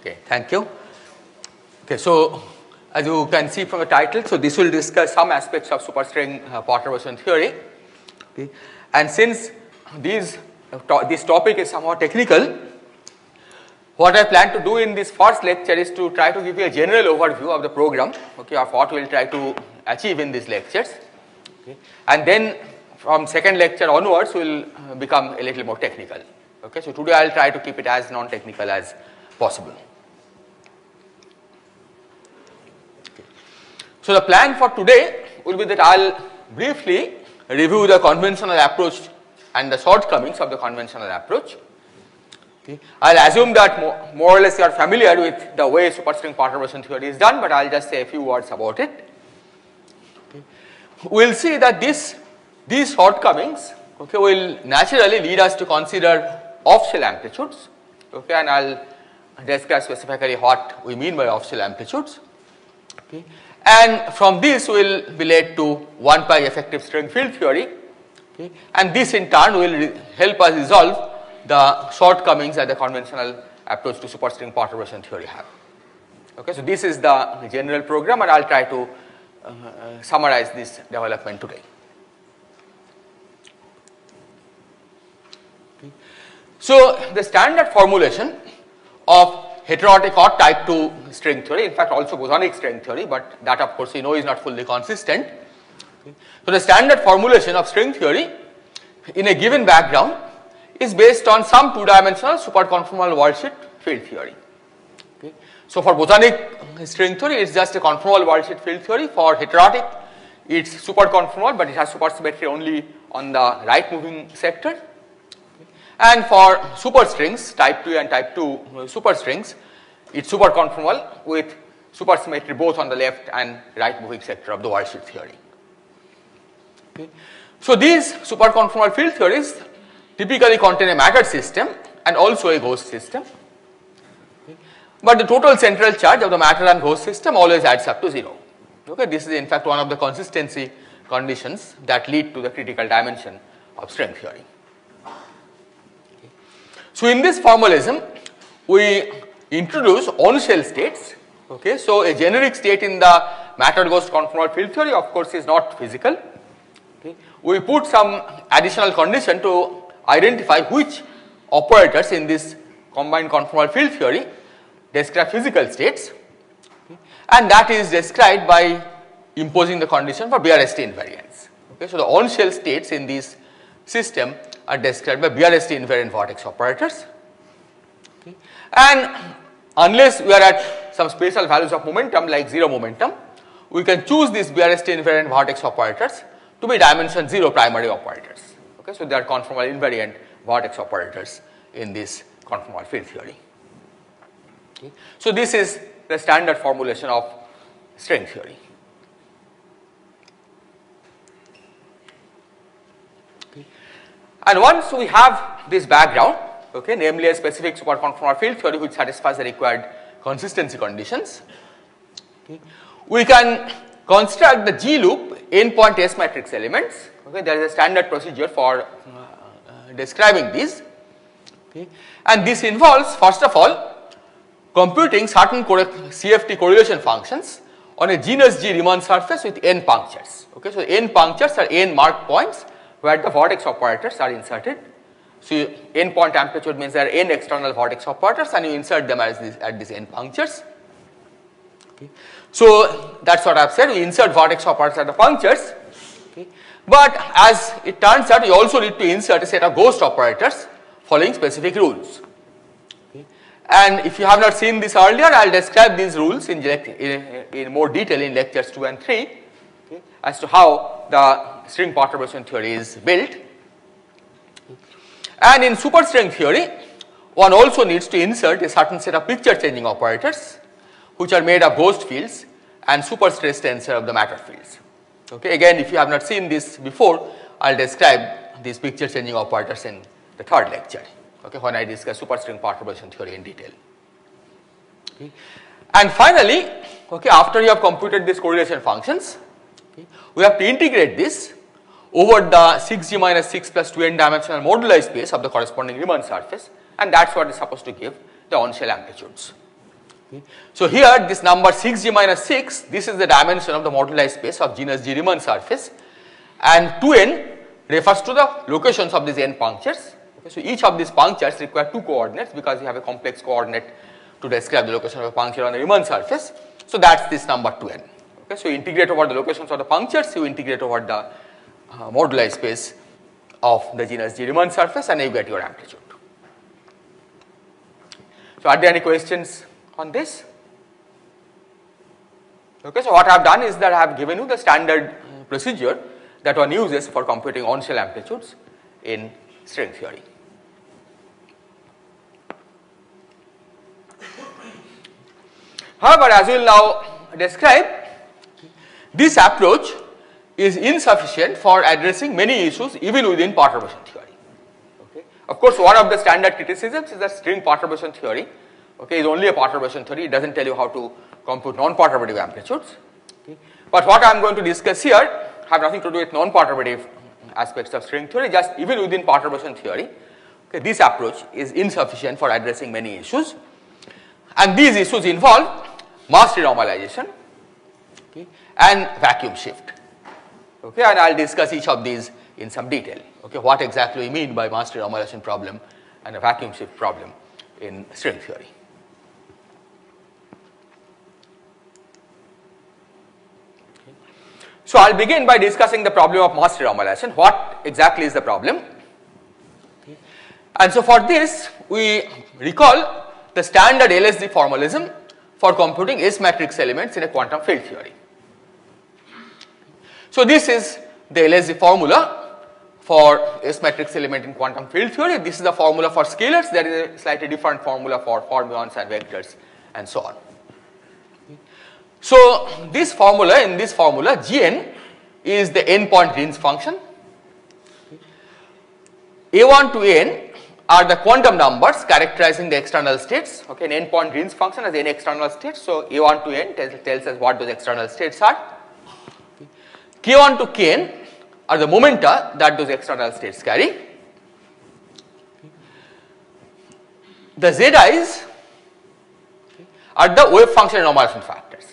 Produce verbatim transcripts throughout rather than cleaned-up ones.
Okay, thank you. Okay, so as you can see from the title, so this will discuss some aspects of superstring uh, perturbation theory. Okay, and since these uh, to this topic is somewhat technical, what I plan to do in this first lecture is to try to give you a general overview of the program, okay, of what we will try to achieve in these lectures. Okay, and then from second lecture onwards, we will uh, become a little more technical. Okay, so today I will try to keep it as non-technical as possible. Okay. So the plan for today will be that I will briefly review the conventional approach and the shortcomings of the conventional approach. Okay. I will assume that more, more or less you are familiar with the way superstring perturbation theory is done, but I will just say a few words about it. Okay. We will see that this, these shortcomings, okay, will naturally lead us to consider off-shell amplitudes, okay, and I will describe specifically what we mean by off-shell amplitudes. Okay. And from this we will be led to one pi effective string field theory, okay, and this in turn will help us resolve the shortcomings that the conventional approach to superstring perturbation theory have. Okay, so this is the general program, and I will try to uh, uh, summarize this development today. Okay. So the standard formulation of heterotic or type two string theory, in fact also bosonic string theory, but that of course we know is not fully consistent. Okay. So the standard formulation of string theory in a given background is based on some two-dimensional superconformal worldsheet field theory. Okay. So for bosonic string theory, it is just a conformal worldsheet field theory. For heterotic, it is superconformal, but it has supersymmetry only on the right moving sector. Okay. And for superstrings, type two and type two superstrings, it is superconformal with supersymmetry both on the left and right moving sector of the worldsheet theory. Okay. So these superconformal field theories typically contain a matter system and also a ghost system, okay, but the total central charge of the matter and ghost system always adds up to zero. Okay, this is in fact one of the consistency conditions that lead to the critical dimension of string theory. Okay. So in this formalism, we introduce on-shell states. Okay, so a generic state in the matter ghost conformal field theory of course is not physical. Okay. We put some additional condition to identify which operators in this combined conformal field theory describe physical states, okay, and that is described by imposing the condition for B R S T invariance. Okay, so the on-shell states in this system are described by B R S T invariant vortex operators, okay, and unless we are at some special values of momentum like zero momentum, we can choose these B R S T invariant vortex operators to be dimension zero primary operators. Okay, so they are conformal invariant vortex operators in this conformal field theory. Okay. So this is the standard formulation of string theory. Okay. And once we have this background, okay, namely a specific superconformal field theory which satisfies the required consistency conditions, okay, we can construct the G loop n-point S matrix elements. Okay, there is a standard procedure for uh, uh, describing these, okay, and this involves first of all computing certain C F T correlation functions on a genus G Riemann surface with n punctures. Okay, so n punctures are n mark points where the vortex operators are inserted. So you, n point amplitude means there are n external vortex operators and you insert them as this, at these n punctures. Okay. So that's what I have said, we insert vortex operators at the punctures. Okay. But as it turns out, you also need to insert a set of ghost operators following specific rules. Okay. And if you have not seen this earlier, I will describe these rules in, in, in more detail in lectures two and three, okay, as to how the string perturbation theory is built. And in superstring theory, one also needs to insert a certain set of picture changing operators which are made of ghost fields and superstress tensor of the matter fields. Okay, again, if you have not seen this before, I will describe these picture changing operators in the third lecture, okay, when I discuss superstring perturbation theory in detail. Okay. And finally, okay, after you have computed these correlation functions, okay, we have to integrate this over the six G minus six plus two n dimensional moduli space of the corresponding Riemann surface, and that is what is supposed to give the on-shell amplitudes. Okay. So here this number six g minus six, this is the dimension of the moduli space of genus G Riemann surface, and two n refers to the locations of these n punctures. Okay. So each of these punctures require two coordinates because you have a complex coordinate to describe the location of a puncture on the Riemann surface. So that's this number two n. Okay. So you integrate over the locations of the punctures, you integrate over the uh, moduli space of the genus G Riemann surface, and you get your amplitude. So are there any questions on this? Okay, so what I have done is that I have given you the standard procedure that one uses for computing on-shell amplitudes in string theory. However, as we will now describe, this approach is insufficient for addressing many issues even within perturbation theory. Okay. Of course, one of the standard criticisms is that string perturbation theory, okay, is only a perturbation theory. It does not tell you how to compute non-perturbative amplitudes. Okay. But what I am going to discuss here have nothing to do with non-perturbative aspects of string theory, just even within perturbation theory, okay, this approach is insufficient for addressing many issues. And these issues involve mass renormalization, okay, and vacuum shift. Okay, and I will discuss each of these in some detail. Okay, what exactly we mean by mass renormalization problem and a vacuum shift problem in string theory. Okay. So I will begin by discussing the problem of mass renormalization. What exactly is the problem? Okay. And so for this, we recall the standard L S D formalism for computing S matrix elements in a quantum field theory. So this is the L S D formula for S matrix element in quantum field theory. This is the formula for scalars. There is a slightly different formula for fermions and vectors and so on. So this formula, in this formula, Gn is the n-point Green's function. A one to n are the quantum numbers characterizing the external states. Okay, an n-point Green's function has n external states. So A one to n tells, tells us what those external states are. K one to Kn are the momenta that those external states carry. The Zi's are the wave function renormalization factors.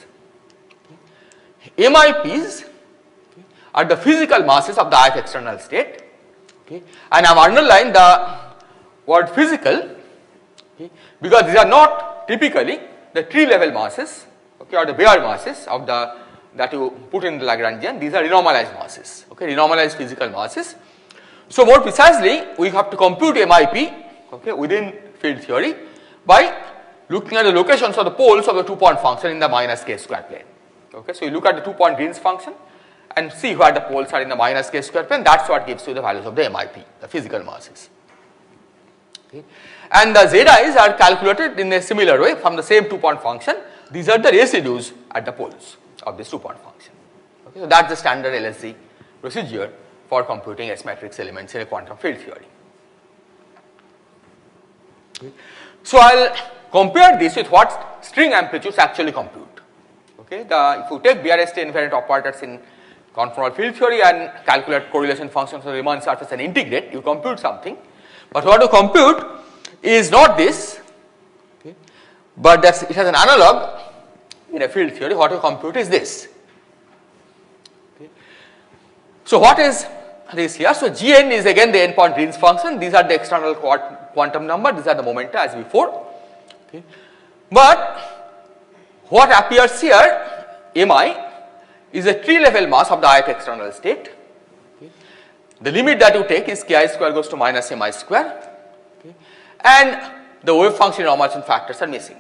M I Ps are the physical masses of the ith external state. Okay. And I have underlined the word physical, okay, because these are not typically the tree level masses, okay, or the bare masses of the that you put in the Lagrangian. These are renormalized masses, okay, renormalized physical masses. So more precisely, we have to compute M I P, okay, within field theory by looking at the locations of the poles of the two-point function in the minus k square plane. Okay, so you look at the two-point Green's function and see where the poles are in the minus k square plane. That's what gives you the values of the M I P, the physical masses. Okay. And the Zi's are calculated in a similar way from the same two-point function. These are the residues at the poles of this two-point function. Okay, so that's the standard L S D procedure for computing S matrix elements in a quantum field theory. Okay. So I'll compare this with what string amplitudes actually compute. Okay, the if you take B R S T invariant operators in conformal field theory and calculate correlation functions on the Riemann surface and integrate, you compute something. But what you compute is not this, okay, but that's, it has an analog in a field theory. What you compute is this. Okay. So what is this here? So Gn is again the n-point Green's function. These are the external quantum number. These are the momenta as before. Okay. But what appears here, Mi, is a tree level mass of the ith external state. Okay. The limit that you take is ki square goes to minus mi square, okay, and the wave function renormalization factors are missing.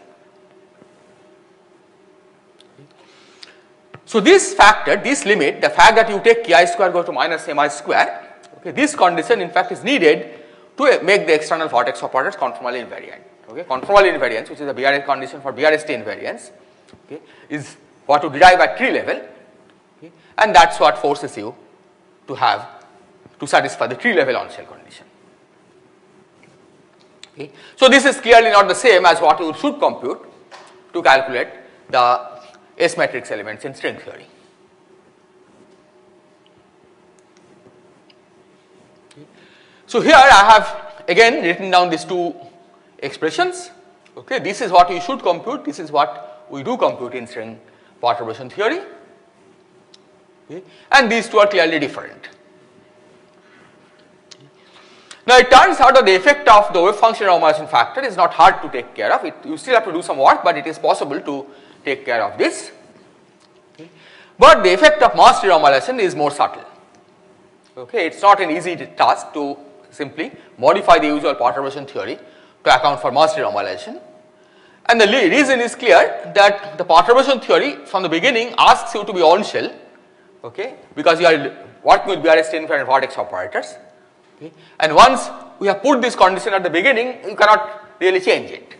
So this factor, this limit, the fact that you take ki square goes to minus mi square, okay, this condition in fact is needed to make the external vortex operators conformally invariant. Okay, conformal invariance, which is a B R S condition for B R S T invariance, okay, is what you derive at tree level, okay, and that's what forces you to have to satisfy the tree level on shell condition. Okay. So this is clearly not the same as what you should compute to calculate the S matrix elements in string theory. Okay. So here I have again written down these two expressions. Okay, this is what you should compute, this is what we do compute in string perturbation theory. Okay. And these two are clearly different. Now it turns out that the effect of the wave function normalization factor is not hard to take care of. It, you still have to do some work, but it is possible to take care of this. Okay. But the effect of mass denormalization is more subtle. Okay, it's not an easy task to simply modify the usual perturbation theory to account for mass denormalization. And the reason is clear, that the perturbation theory from the beginning asks you to be on shell, okay, because you are working with B R S T infinite vertex operators. Okay. And once we have put this condition at the beginning, you cannot really change it.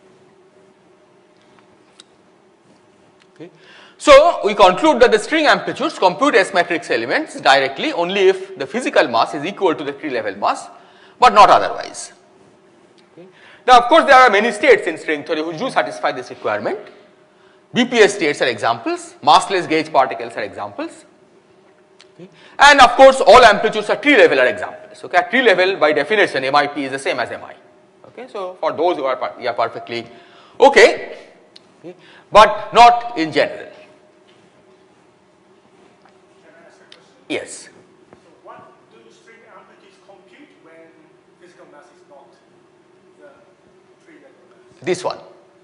Okay. So we conclude that the string amplitudes compute S matrix elements directly only if the physical mass is equal to the tree level mass, but not otherwise. Okay. Now of course there are many states in string theory which do satisfy this requirement. B P S states are examples, massless gauge particles are examples. Okay. And of course all amplitudes at tree level are examples. Okay. At tree level by definition M I P is the same as M I. Okay. So for those who are, you are perfectly okay, okay, but not in general. Can I ask a question? Yes. So what do string amplitudes compute when physical mass is not the tree level mass? This one.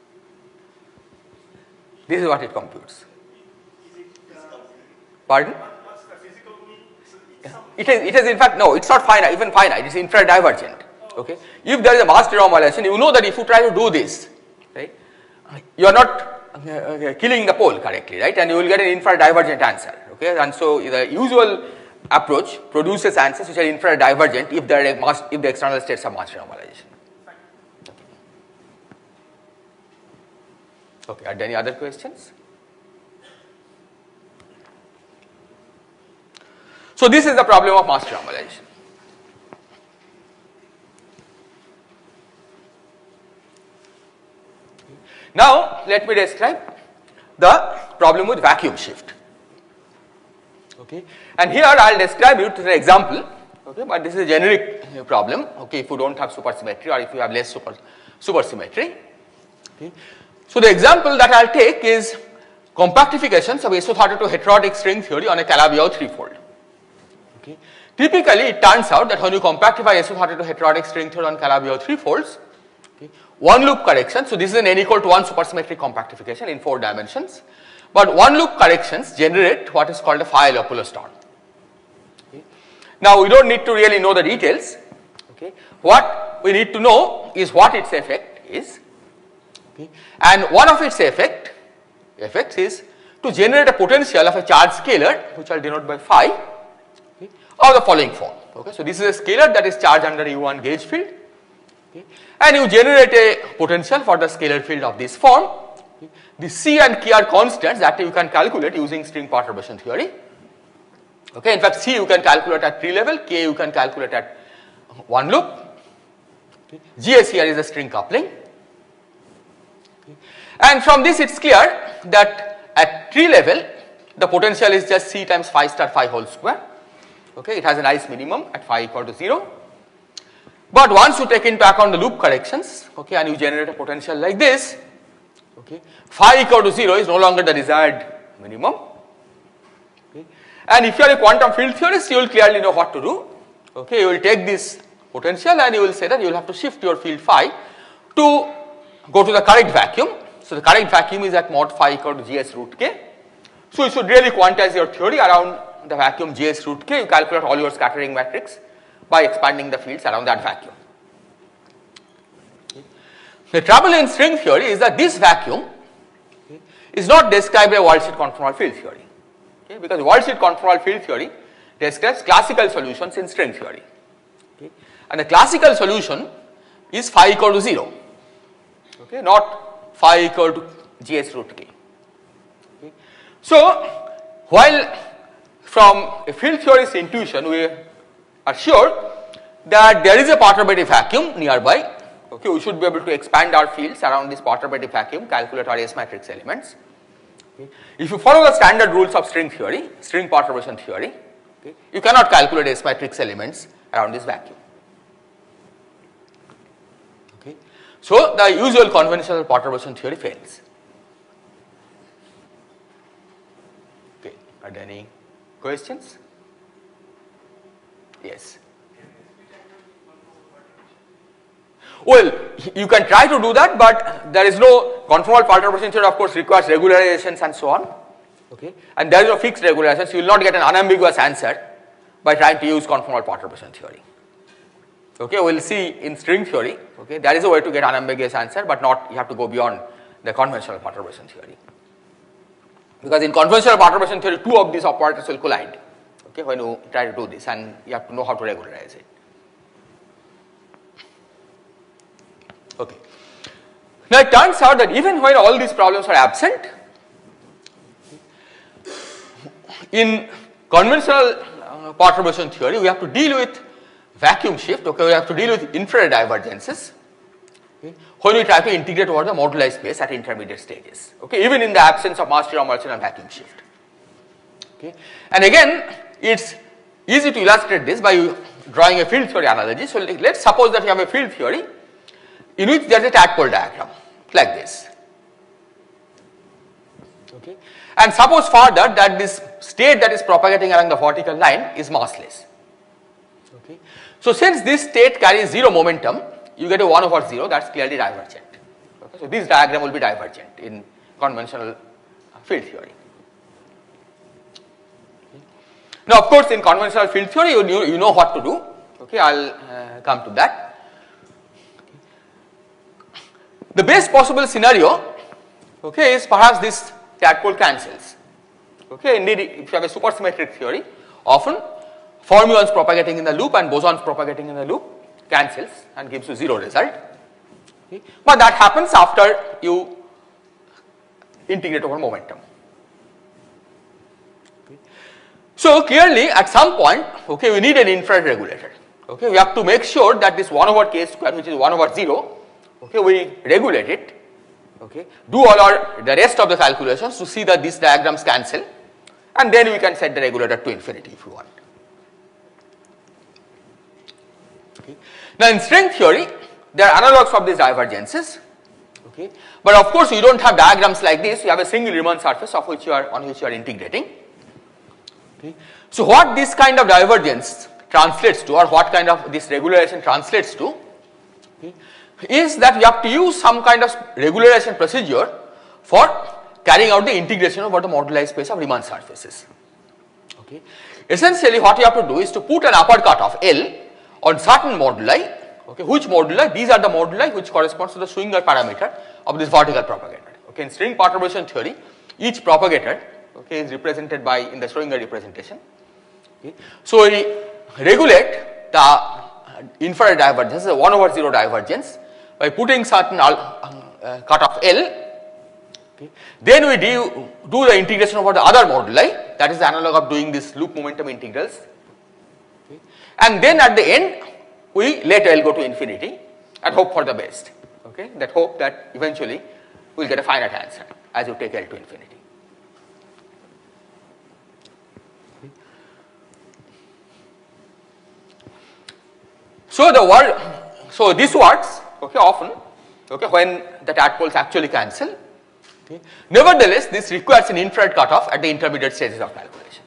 This is what it computes. Is it uh, Pardon? what's the physical mean? Yeah. It is, it is in fact, no, it's not finite, even finite, it's infrared divergent. Okay. If there is a mass denormalization, you know that if you try to do this, right, you are not uh, killing the pole correctly, right, and you will get an infrared divergent answer. Okay. And so the usual approach produces answers which are infrared divergent if there are mass, if the external states are mass denormalization. Okay. Are there any other questions? So this is the problem of mass denormalization. Now let me describe the problem with vacuum shift. Okay, and here I will describe it with an example. Okay, but this is a generic problem. Okay, if you don't have supersymmetry or if you have less super supersymmetry. Okay, so the example that I will take is compactifications of S O thirty-two heterotic string theory on a Calabi-Yau threefold. Okay. Typically, it turns out that when you compactify S O thirty-two heterotic string theory on Calabi-Yau threefolds, okay, one loop correction, so this is an n equal to one supersymmetric compactification in four dimensions, but one loop corrections generate what is called a Phi-Illopoulos term. Okay. Now, we don't need to really know the details. Okay. What we need to know is what its effect is, okay, and one of its effect effects is to generate a potential of a charge scalar, which I will denote by phi, okay, of the following form. Okay. So, this is a scalar that is charged under U one gauge field, okay, and you generate a potential for the scalar field of this form. Okay. The C and K are constants that you can calculate using string perturbation theory. Okay. In fact, C you can calculate at tree level, K you can calculate at one loop. Okay. G S here is a string coupling. Okay. And from this it is clear that at tree level the potential is just C times phi star phi whole square. Okay. It has a nice minimum at phi equal to zero. But once you take into account the loop corrections, okay, and you generate a potential like this, okay, phi equal to zero is no longer the desired minimum. Okay. And if you are a quantum field theorist, you will clearly know what to do. Okay, you will take this potential and you will say that you will have to shift your field phi to go to the correct vacuum. So the correct vacuum is at mod phi equal to Gs root k. So you should really quantize your theory around the vacuum Gs root k. You calculate all your scattering matrix by expanding the fields around that vacuum. Okay. The trouble in string theory is that this vacuum, okay, is not described by world sheet conformal field theory, okay, because world sheet conformal field theory describes classical solutions in string theory, okay, and the classical solution is phi equal to zero, okay, not phi equal to Gs root k. Okay. So while from a field theorist's intuition we are sure that there is a perturbative vacuum nearby, okay, we should be able to expand our fields around this perturbative vacuum, calculate our S matrix elements. Okay. If you follow the standard rules of string theory, string perturbation theory, okay, you cannot calculate S matrix elements around this vacuum. Okay. So the usual conventional perturbation theory fails. Okay, are there any questions? Yes. Well, you can try to do that, but there is no conformal perturbation theory, of course, requires regularizations and so on. Okay, and there is no fixed regularization, so you will not get an unambiguous answer by trying to use conformal perturbation theory. Okay, we will see in string theory. Okay, there is a way to get unambiguous answer, but not you have to go beyond the conventional perturbation theory. Because in conventional perturbation theory, two of these operators will collide. Okay, when you try to do this, and you have to know how to regularize it. Okay. Now it turns out that even when all these problems are absent, in conventional uh, perturbation theory, we have to deal with vacuum shift. Okay, we have to deal with infrared divergences. Okay, when we try to integrate over the moduli space at intermediate stages. Okay, even in the absence of mass transformation and vacuum shift. Okay, and again, it's easy to illustrate this by drawing a field theory analogy. So let's suppose that you have a field theory in which there is a tadpole diagram like this. Okay, and suppose further that this state that is propagating along the vertical line is massless. Okay, so since this state carries zero momentum, you get a one over zero, that's clearly divergent. Okay, so this diagram will be divergent in conventional field theory. Okay. Now, of course, in conventional field theory, you, you know what to do. Okay, I'll uh, come to that. The best possible scenario, okay, is perhaps this tadpole cancels. Okay, indeed, if you have a supersymmetric theory, often fermions propagating in the loop and bosons propagating in the loop cancels and gives you zero result. Okay, but that happens after you integrate over momentum. Okay. So clearly, at some point, okay, we need an infrared regulator. Okay, we have to make sure that this one over k square, which is one over zero. Okay, we regulate it, okay, do all our the rest of the calculations to see that these diagrams cancel, and then we can set the regulator to infinity if you want. Okay. Now in string theory, there are analogs of these divergences, okay, but of course you don't have diagrams like this, you have a single Riemann surface of which you are on which you are integrating. Okay. So what this kind of divergence translates to, or what kind of this regularization translates to, okay, is that you have to use some kind of regularization procedure for carrying out the integration over the moduli space of Riemann surfaces. Okay. Essentially what you have to do is to put an upper cut of L on certain moduli. Okay. Which moduli? These are the moduli which corresponds to the Schwinger parameter of this vertical propagator. Okay. In string perturbation theory, each propagator, okay, is represented by in the Schwinger representation. Okay. So we regulate the infrared divergence, the one over zero divergence, by putting certain uh, cut of L. Okay. Then we do, do the integration over the other moduli, that is the analog of doing this loop momentum integrals. Okay. And then at the end, we let L go to infinity and hope for the best. Okay. That hope that eventually we will get a finite answer as you take L to infinity. Okay. So the word, so this works. Okay, often, okay, when the tadpoles actually cancel. Okay. Nevertheless, this requires an infrared cutoff at the intermediate stages of calculation.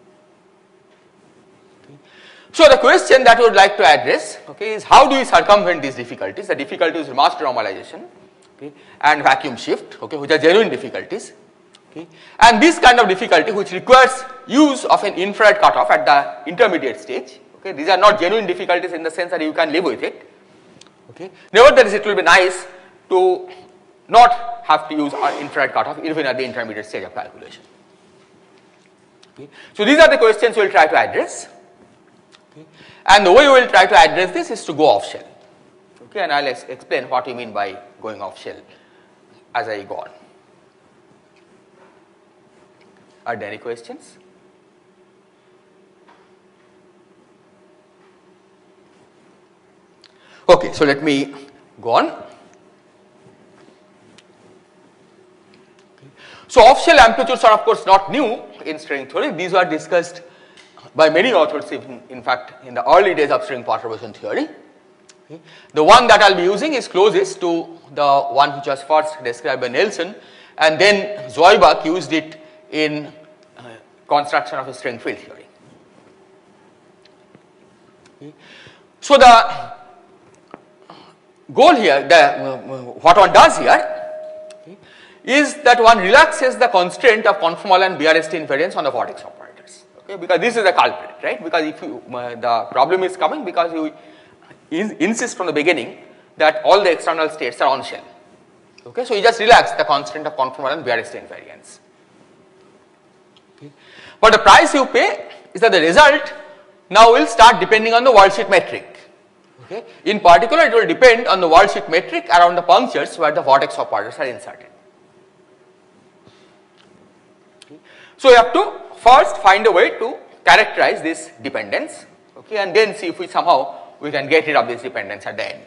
Okay. So the question that we would like to address, okay, is how do we circumvent these difficulties? The difficulties is mass normalization, okay, and vacuum shift, okay, which are genuine difficulties. Okay. And this kind of difficulty which requires use of an infrared cutoff at the intermediate stage. Okay. These are not genuine difficulties in the sense that you can live with it. Okay. Nevertheless, it will be nice to not have to use our infrared cutoff even at the intermediate stage of calculation. Okay. So these are the questions we will try to address. Okay. And the way we will try to address this is to go off shell. Okay. And I will ex explain what we mean by going off shell as I go on. Are there any questions? Okay, so let me go on. Okay. So off-shell amplitudes are of course not new in string theory. These were discussed by many authors, in, in fact, in the early days of string perturbation theory. Okay. The one that I will be using is closest to the one which was first described by Nelson, and then Zweibach used it in uh, construction of a string field theory. Okay. So the goal here, the, uh, what one does here okay, is that one relaxes the constraint of conformal and B R S T invariance on the vortex operators. Okay, because this is the culprit, right? Because if you, uh, the problem is coming because you in, insist from the beginning that all the external states are on shell. Okay, so you just relax the constraint of conformal and B R S T invariance. Okay. But the price you pay is that the result now will start depending on the worldsheet metric. Okay. In particular, it will depend on the worldsheet metric around the punctures where the vortex operators are inserted. Okay. So you have to first find a way to characterize this dependence, okay, and then see if we somehow we can get rid of this dependence at the end.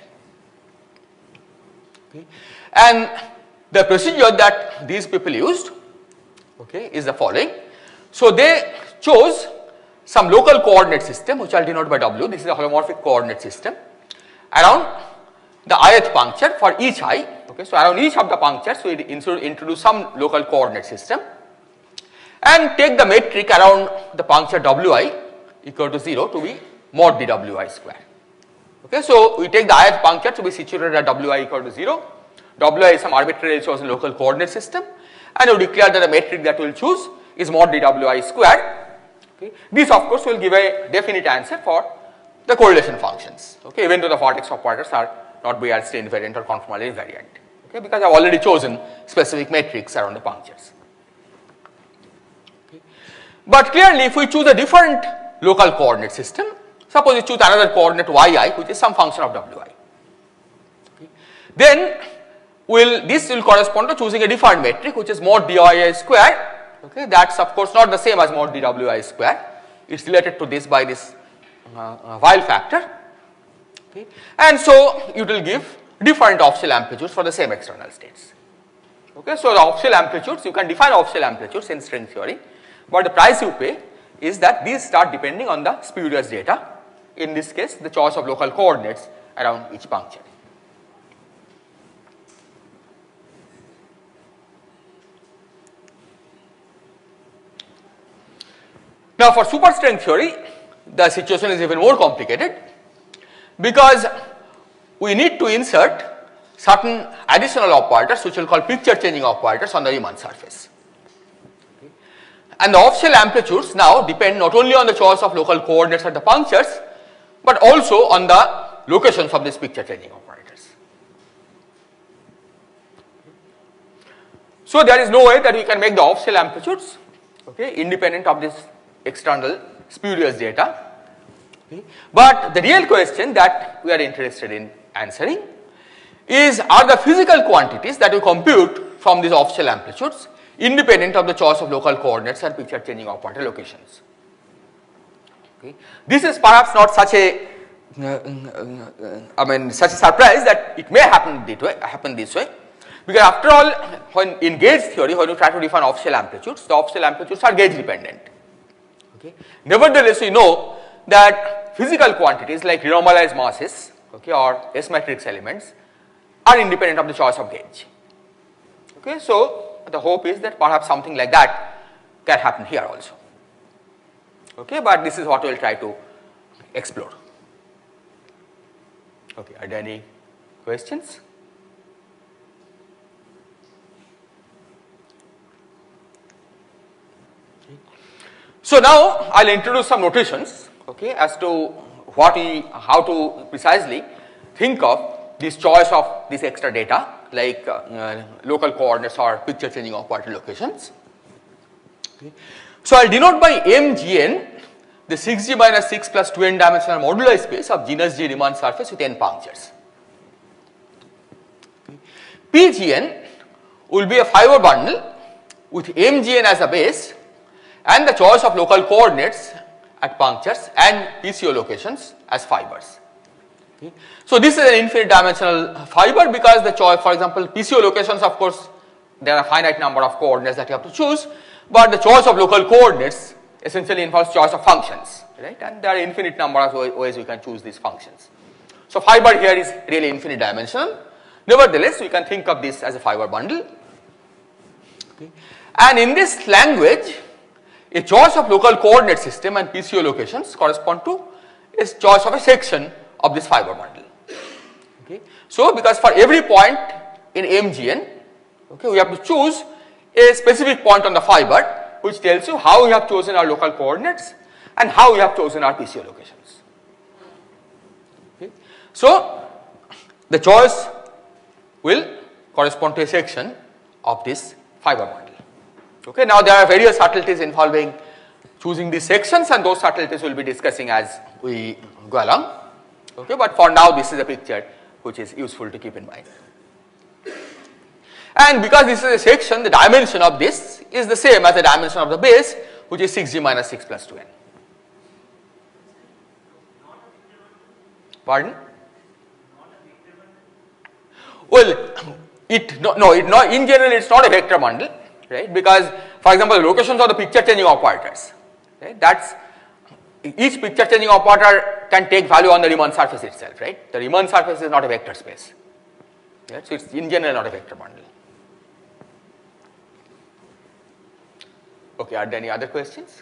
Okay. And the procedure that these people used, okay, is the following. So they chose some local coordinate system which I will denote by W. This is a holomorphic coordinate system around the ith puncture for each I. Okay, so around each of the punctures we introduce some local coordinate system and take the metric around the puncture Wi equal to zero to be mod d Wi square. Okay, so we take the ith puncture to be situated at Wi equal to zero. Wi is some arbitrarily chosen local coordinate system, and you declare that the metric that we will choose is mod d Wi square. Okay. This of course will give a definite answer for the correlation functions, okay, even though the vortex operators are not B R S T invariant or conformally invariant, okay, because I have already chosen specific metrics around the punctures. Okay. But clearly if we choose a different local coordinate system, suppose we choose another coordinate yi which is some function of Wi, okay, then will this will correspond to choosing a different metric which is mod dii square. Okay, that's of course not the same as mod d Wi square. It's related to this by this uh, uh, Weil factor. Okay, and so it will give different off-shell amplitudes for the same external states. Okay, so the off-shell amplitudes, you can define off-shell amplitudes in string theory, but the price you pay is that these start depending on the spurious data. In this case, the choice of local coordinates around each puncture. Now for superstring theory, the situation is even more complicated because we need to insert certain additional operators which we will call picture changing operators on the Riemann surface. Okay. And the off-shell amplitudes now depend not only on the choice of local coordinates at the punctures, but also on the locations of these picture changing operators. So there is no way that we can make the off-shell amplitudes, okay, independent of this external spurious data. Okay. But the real question that we are interested in answering is, are the physical quantities that we compute from these off-shell amplitudes independent of the choice of local coordinates and picture changing operator locations? Okay. This is perhaps not such a uh, uh, I mean such a surprise that it may happen this way, happen this way, because after all, when in gauge theory, when you try to define off-shell amplitudes, the off-shell amplitudes are gauge dependent. Okay. Nevertheless, we know that physical quantities like renormalized masses, okay, or S matrix elements are independent of the choice of gauge. Okay, so the hope is that perhaps something like that can happen here also. Okay, but this is what we will try to explore. Okay, are there any questions? So now I will introduce some notations, okay, as to what we, how to precisely think of this choice of this extra data like uh, uh, local coordinates or picture changing operator locations. Okay. So I will denote by M G N the six G minus six plus two n dimensional moduli space of genus G Riemann surface with n punctures. Okay. P G N will be a fiber bundle with M G N as a base and the choice of local coordinates at punctures and P C O locations as fibers. Okay. So this is an infinite dimensional fiber because the choice, for example, P C O locations, of course, there are a finite number of coordinates that you have to choose, but the choice of local coordinates essentially involves choice of functions, right? And there are infinite number of ways we can choose these functions. So fiber here is really infinite dimensional. Nevertheless, we can think of this as a fiber bundle. Okay. And in this language, a choice of local coordinate system and P C O locations correspond to a choice of a section of this fiber bundle. Okay. So because for every point in M G N, okay, we have to choose a specific point on the fiber which tells you how we have chosen our local coordinates and how we have chosen our P C O locations. Okay. So the choice will correspond to a section of this fiber bundle. Okay. Now there are various subtleties involving choosing these sections, and those subtleties we will be discussing as we go along. Okay. But for now, this is a picture which is useful to keep in mind. And because this is a section, the dimension of this is the same as the dimension of the base, which is six G minus six plus two N. Pardon? Well, it no, no, it not in general it's not a vector bundle, right? Because, for example, the locations of the picture changing operators, right? That's each picture changing operator can take value on the Riemann surface itself, right? The Riemann surface is not a vector space, right? So it's in general not a vector bundle. Okay, are there any other questions?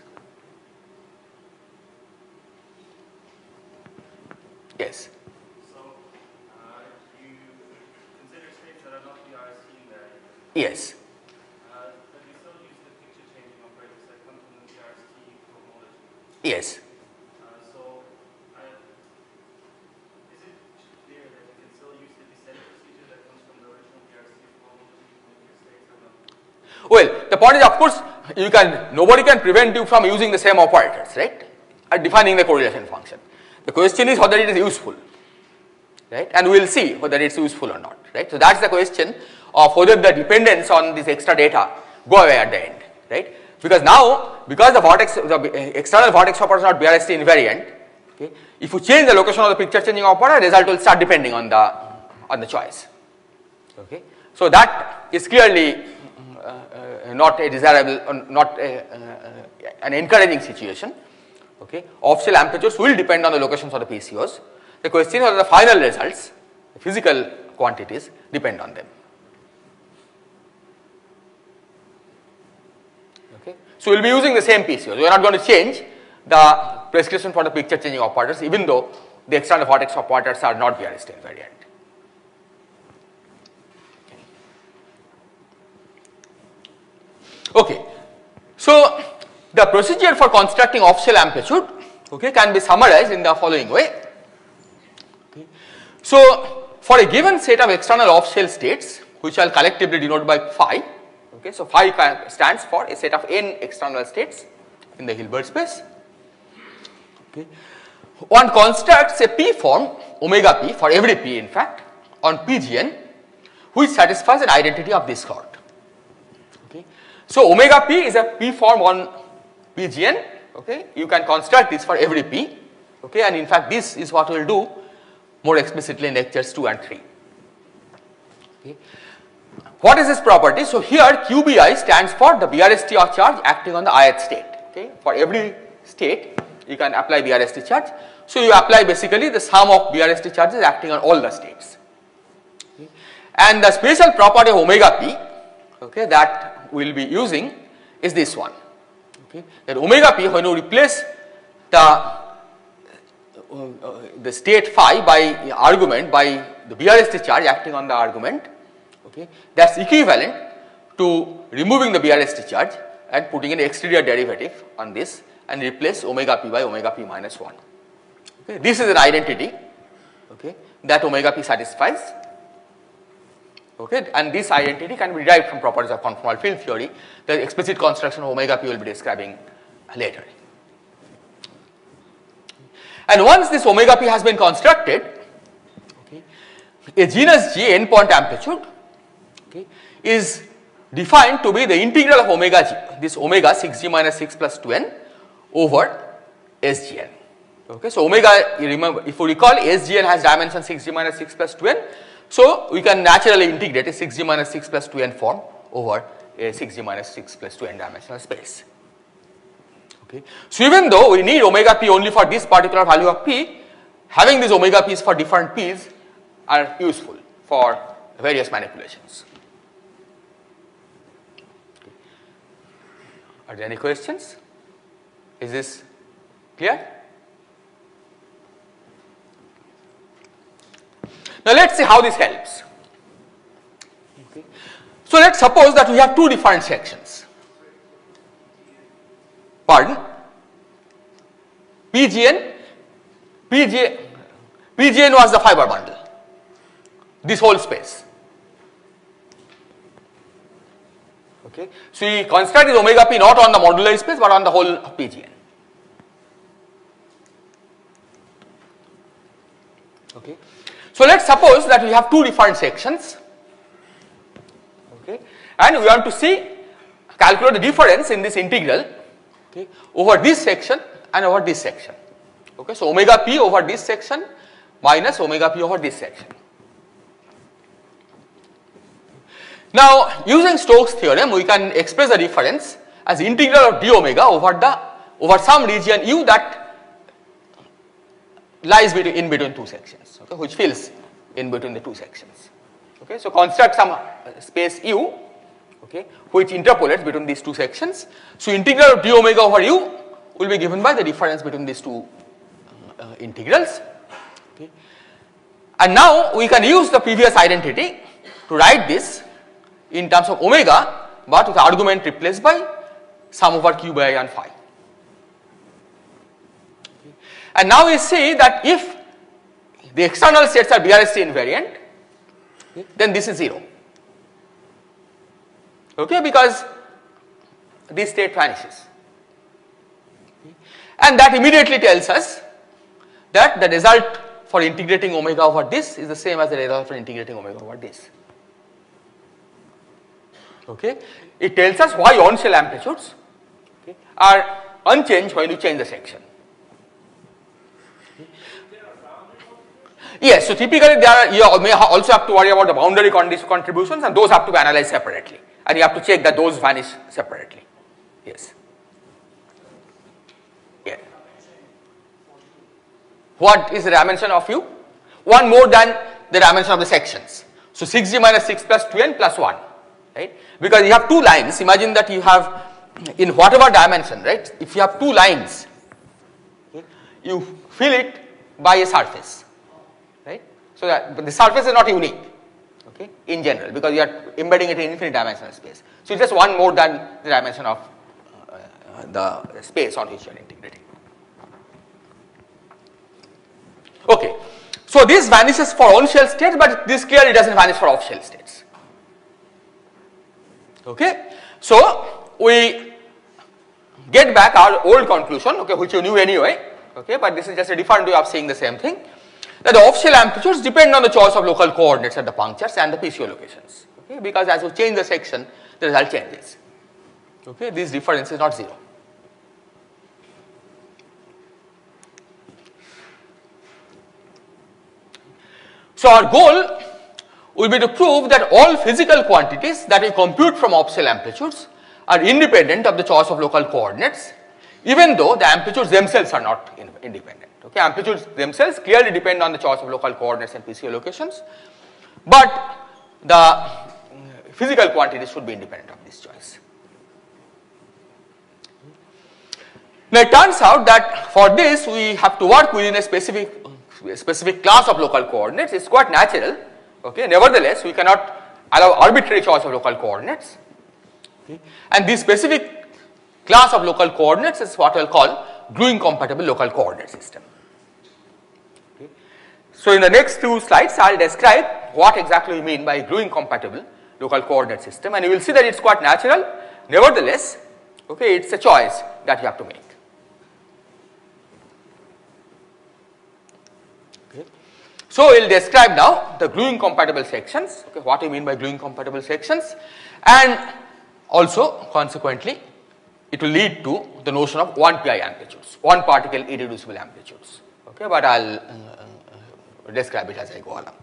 Yes. So, uh, you consider states that are not B R S T invariant. Yes. Uh, but you still use the picture changing operators that come from the B R S T homology. Yes. Uh, so, uh, is it clear that you can still use the descent procedure that comes from the original B R S T homology to make your states or not? Well, the point is, of course, you can, nobody can prevent you from using the same operators, right? At defining the correlation function. The question is whether it is useful, right? And we will see whether it is useful or not, right? So that's the question of whether the dependence on this extra data go away at the end, right? Because now, because the vortex, the external vortex operator is not B R S T invariant, okay? If you change the location of the picture changing operator, result will start depending on the on the choice, okay? So that is clearly uh, uh, not a desirable, uh, not a, uh, an encouraging situation. Okay. Off-shell amplitudes will depend on the locations of the P C Os. The question is whether the final results, the physical quantities, depend on them. Okay. So we will be using the same P C Os. We are not going to change the prescription for the picture changing operators, even though the external vortex operators are not B R S T invariant. Okay. So the procedure for constructing off-shell amplitude, okay, can be summarized in the following way. Okay. So for a given set of external off-shell states, which I will collectively denote by phi, okay, so phi stands for a set of n external states in the Hilbert space. Okay. One constructs a p form, omega p, for every p in fact, on P G N, which satisfies an identity of this sort. Okay. So omega p is a p form on P G N, okay, you can construct this for every p, okay, and in fact this is what we will do more explicitly in lectures two and three. Okay. What is this property? So here Q B I stands for the B R S T of charge acting on the ith state, okay. For every state you can apply B R S T charge, so you apply basically the sum of B R S T charges acting on all the states. Okay. And the special property of omega p, okay, that we will be using is this one. Okay. That omega p, when you replace the uh, uh, the state phi by argument by the B R S T charge acting on the argument, okay, that's equivalent to removing the B R S T charge and putting an exterior derivative on this and replace omega p by omega p minus one. Okay. This is an identity, okay, that omega p satisfies. Okay, and this identity can be derived from properties of conformal field theory. The explicit construction of omega p will be describing later. And once this omega p has been constructed, okay, a genus G n point amplitude, okay, is defined to be the integral of omega g, this omega six g minus six plus two n over S G N. Okay, so omega, you remember, if you recall, S G N has dimension six g minus six plus two n. So we can naturally integrate a six g minus six plus two n form over a six g minus six plus two n dimensional space. Okay. So even though we need omega p only for this particular value of p, having these omega p's for different p's are useful for various manipulations. Are there any questions? Is this clear? Now let us see how this helps. Okay. So let us suppose that we have two different sections. Pardon? P G N, P G, P G N was the fiber bundle, this whole space. Okay. So we construct this omega p not on the modular space but on the whole of P G N. Okay. So let us suppose that we have two different sections, okay, and we want to see, calculate the difference in this integral, okay, over this section and over this section. Okay. So omega p over this section minus omega p over this section. Now using Stokes' theorem we can express the difference as integral of d omega over the over some region u that lies between, in between two sections, okay, which fills in between the two sections. Okay. So construct some space u, okay, which interpolates between these two sections. So integral of d omega over u will be given by the difference between these two uh, integrals. Okay. And now we can use the previous identity to write this in terms of omega but with argument replaced by sum over q by I and phi. Okay. And now we see that if the external states are B R S T invariant, okay, then this is zero, okay, because this state vanishes. Okay. And that immediately tells us that the result for integrating omega over this is the same as the result for integrating omega over this. Okay. It tells us why on shell amplitudes, okay, are unchanged when you change the section. Okay. Yes, so typically there are, you may also have to worry about the boundary contributions and those have to be analyzed separately and you have to check that those vanish separately. Yes. Yeah. What is the dimension of u? one more than the dimension of the sections. So six g minus six plus two n plus one, right? Because you have two lines, imagine that you have in whatever dimension, right? If you have two lines, okay, you fill it by a surface, right? So that but the surface is not unique, okay, in general, because you are embedding it in infinite dimensional space. So it's just one more than the dimension of uh, the space on which you are integrating. Okay, so this vanishes for on shell states, but this clearly doesn't vanish for off shell states. Okay, so we get back our old conclusion, okay, which you knew anyway, okay, but this is just a different way of saying the same thing, that the off shell amplitudes depend on the choice of local coordinates at the punctures and the P C O locations, okay, because as you change the section, the result changes. Okay, this difference is not zero. So our goal will be to prove that all physical quantities that we compute from off shell amplitudes are independent of the choice of local coordinates, even though the amplitudes themselves are not in independent. Okay, amplitudes themselves clearly depend on the choice of local coordinates and P C O locations, but the physical quantities should be independent of this choice. Now it turns out that for this we have to work within a specific specific class of local coordinates. It's quite natural. Okay, nevertheless, we cannot allow arbitrary choice of local coordinates. Okay. And this specific class of local coordinates is what I will call gluing compatible local coordinate system. Okay. So in the next two slides, I will describe what exactly we mean by gluing compatible local coordinate system, and you will see that it's quite natural. Nevertheless, okay, it's a choice that you have to make. So we will describe now the gluing compatible sections, okay, what we mean by gluing compatible sections, and also consequently it will lead to the notion of one pi amplitudes, one particle irreducible amplitudes, okay, but I will uh, describe it as I go along.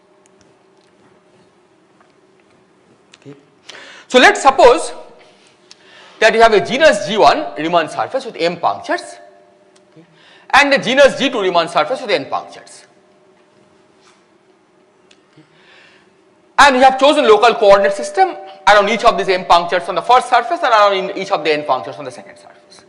Okay. So let us suppose that you have a genus G one Riemann surface with m punctures, okay, and the genus G two Riemann surface with n punctures. And we have chosen local coordinate system around each of these m punctures on the first surface and around each of the n punctures on the second surface.